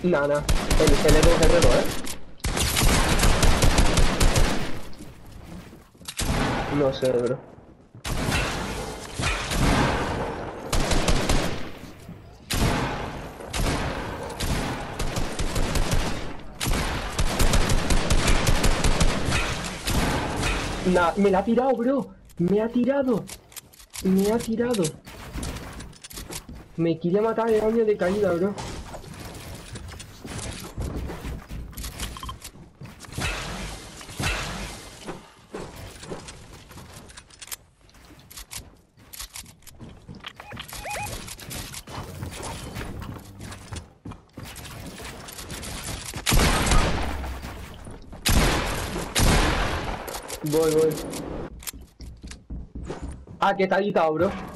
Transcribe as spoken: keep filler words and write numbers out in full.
Nada, el, el Evo Guerrero, ¿eh? No sé, bro. Nah, me la ha tirado, bro. Me ha tirado. Me ha tirado. Me quería matar el año de caída, bro. Voy, voy. Ah, que está editado, bro.